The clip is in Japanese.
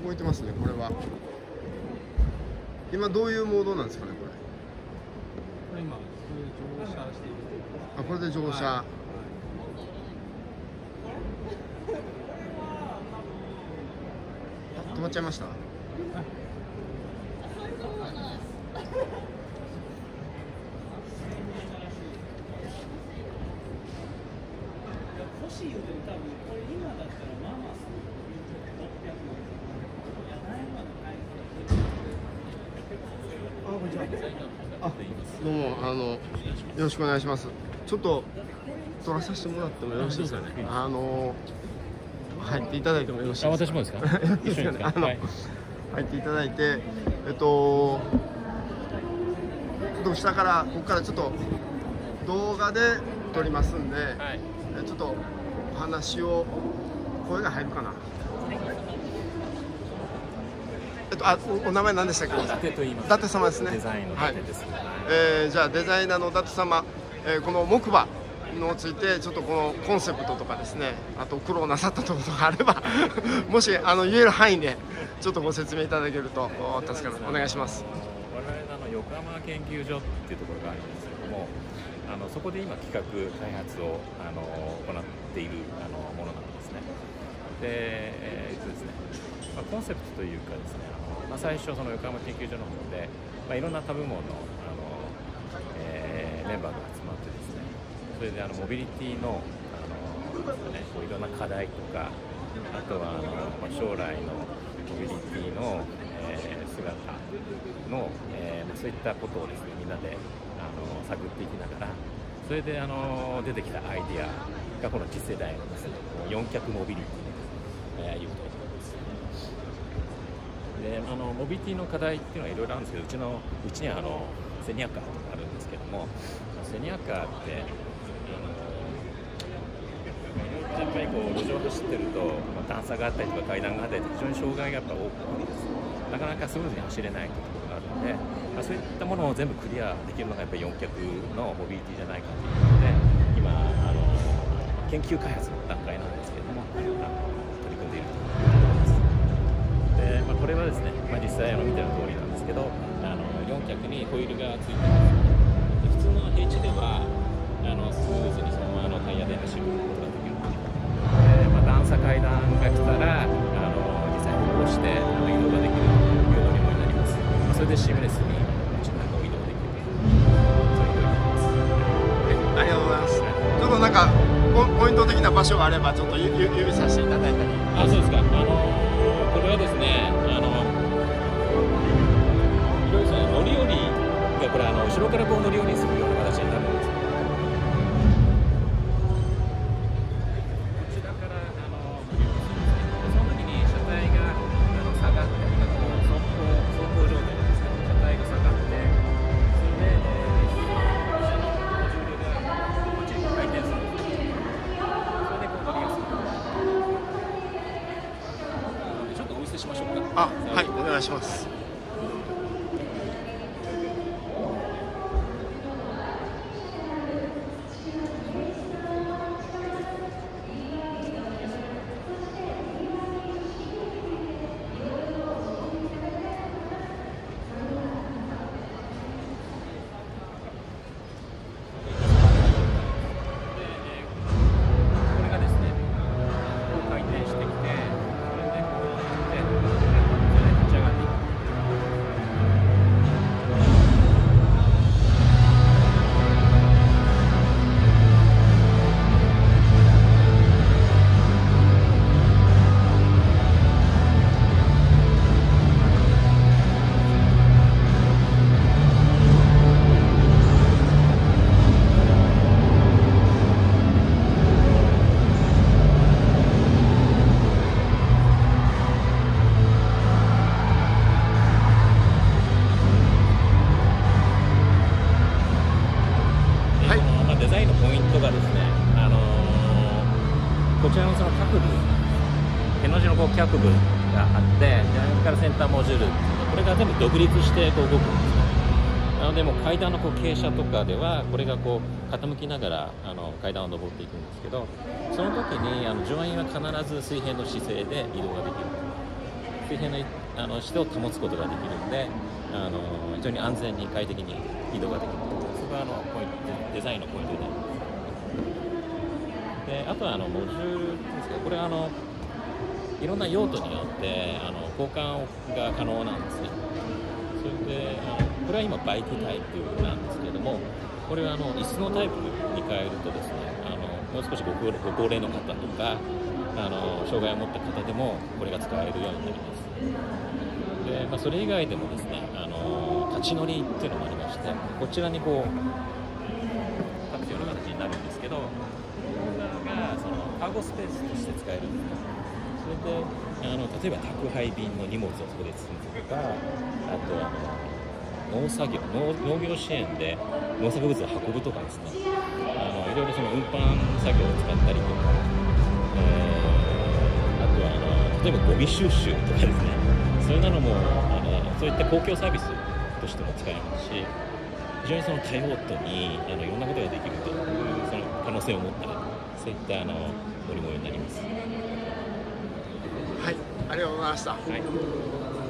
動いてますね。これは今どういうモードなんですかね、これ。 これ今これで乗車している。 あ、これで乗車、 はいあ、止まっちゃいました。 欲しい言うても多分これ今だったらまあまあすぐ600万。いやないまでない。あ、こんにちは。 あ、どうもよろしくお願いします。ちょっと撮らさせてもらってもよろしいですかね。入っていただいてもよろしいですか。 私もですか。 いいですかね。 はい、 入っていただいて、ちょっと下からここからちょっと動画で撮りますんで、 はい、 ちょっとお話を、声が入るかな。お名前何でしたっけ。 伊達と言います。 伊達様ですね。 デザインの伊達です。 はい、じゃあデザイナーの伊達様、この木馬のついてちょっとこのコンセプトとかですね、あと苦労なさったところがあればもし言える範囲でちょっとご説明いただけると助かる。お願いします。 我々の横浜研究所っていうところがあるんですけども、そこで今企画開発を行っているものなんですね。で、ですね、コンセプトというかですね、最初その横浜研究所の方で、いろんな他部門のメンバーが集まってですね、それでモビリティのいろんな課題とか、あとは将来のモビリティの姿のそういったことをですね、みんなで探っていきながら、それで出てきたアイディアがこの次世代のですね、4脚モビリティというところです。でモビリティの課題っていうのはいろいろあるんですけど、うちにはセニアカーとかあるんですけども、セニアカーってやっぱりこう路上走ってると、段差があったりとか階段があったりとか非常に障害がやっぱ多くてですね、なかなかスムーズに走れないというところがあるので、そういったものを全部クリアできるのがやっぱり4脚のモビリティじゃないかということで、今研究開発の段階なんですけれども、取り組んでいるということです。で、これはですね、実際見ての通りなんですけど、4脚にホイールがついています。で、普通の平地ではスムーズにそのままタイヤで走ることができるので、段差階段が来たら実際にこうして移動ができるという乗り物になります。それでシームレスに自分も移動できる、そういう乗り物です。 ありがとうございます。ちょっとなんかポイント的な場所があればちょっと指させていただいたり。 あ、そうですか。これはですね、いろいろ乗り降りがこれ後ろからこう乗り降りするような形になるんですけど、こちらからその時に車体が下がって、走行状態ですね、車体が下がって、それで後ろの重量がこっちに回転するんです。それでこう乗りやすくなる。ちょっとお見せしましょうか。 はい、お願いします。 こちらのその各部、への字の脚部があって、それからセンターモジュール、これが全部独立してこう動くんですね。なのでもう階段の傾斜とかではこれがこう傾きながら階段を上っていくんですけど、その時に乗員は必ず水平の姿勢で移動ができる。 水平な質を保つことができるんで、非常に安全に快適に移動ができる。そこがポイント、デザインのポイントになります。であとはモジュールですけど、これいろんな用途によって交換が可能なんですね。それでこれは今バイクタイプなんですけれども、これは椅子のタイプに変えるとですね、もう少しご高齢の方とか障害を持った方でもこれが使えるようになります。で、それ以外でもですね、立ち乗りっていうのもありまして、こちらにこう立つような形になるんですけど、こちらがカーゴスペースとして使えるんですね。それで例えば宅配便の荷物をそこで積むとか、あと農業支援で農作物を運ぶとかですね、いろいろその運搬作業を使ったりとか、あとは例えばゴミ収集とかですね、そういうのもそういった公共サービスとしても使えますし、非常にその多用途にいろんなことができるというその可能性を持ったそういった乗り物になります。 はい、ありがとうございました。 はい。